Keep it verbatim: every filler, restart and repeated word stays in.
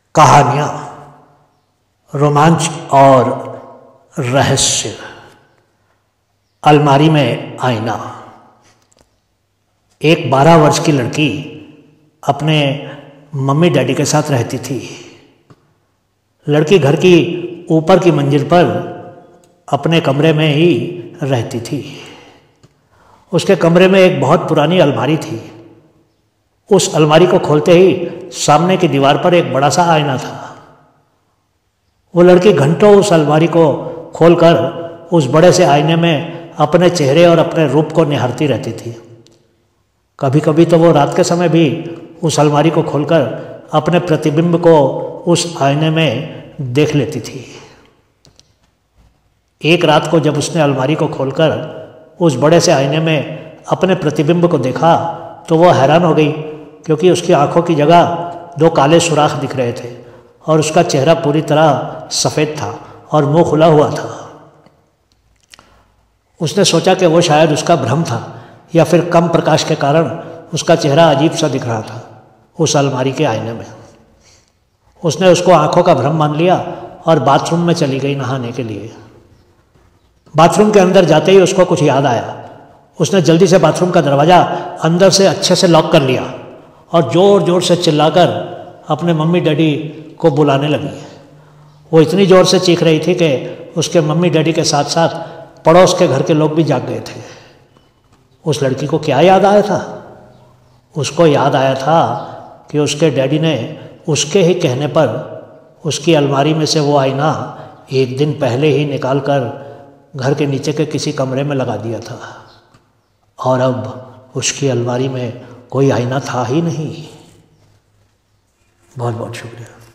कहानियाँ, रोमांच और रहस्य। अलमारी में आईना। एक बारह वर्ष की लड़की अपने मम्मी डैडी के साथ रहती थी। लड़की घर की ऊपर की मंजिल पर अपने कमरे में ही रहती थी। उसके कमरे में एक बहुत पुरानी अलमारी थी। उस अलमारी को खोलते ही सामने की दीवार पर एक बड़ा सा आईना था। वो लड़की घंटों उस अलमारी को खोलकर उस बड़े से आईने में अपने चेहरे और अपने रूप को निहारती रहती थी। कभी कभी तो वो रात के समय भी उस अलमारी को खोलकर अपने प्रतिबिंब को उस आईने में देख लेती थी। एक रात को जब उसने अलमारी को खोलकर उस बड़े से आईने में अपने प्रतिबिंब को देखा तो वो हैरान हो गई, क्योंकि उसकी आंखों की जगह दो काले सुराख दिख रहे थे और उसका चेहरा पूरी तरह सफ़ेद था और मुंह खुला हुआ था। उसने सोचा कि वो शायद उसका भ्रम था या फिर कम प्रकाश के कारण उसका चेहरा अजीब सा दिख रहा था उस अलमारी के आईने में। उसने उसको आंखों का भ्रम मान लिया और बाथरूम में चली गई नहाने के लिए। बाथरूम के अंदर जाते ही उसको कुछ याद आया। उसने जल्दी से बाथरूम का दरवाज़ा अंदर से अच्छे से लॉक कर लिया और ज़ोर ज़ोर से चिल्लाकर अपने मम्मी डैडी को बुलाने लगी। वो इतनी ज़ोर से चीख रही थी कि उसके मम्मी डैडी के साथ साथ पड़ोस के घर के लोग भी जाग गए थे। उस लड़की को क्या याद आया था? उसको याद आया था कि उसके डैडी ने उसके ही कहने पर उसकी अलमारी में से वो आईना एक दिन पहले ही निकाल कर घर के नीचे के किसी कमरे में लगा दिया था और अब उसकी अलमारी में कोई आईना था ही नहीं। बहुत बहुत शुक्रिया।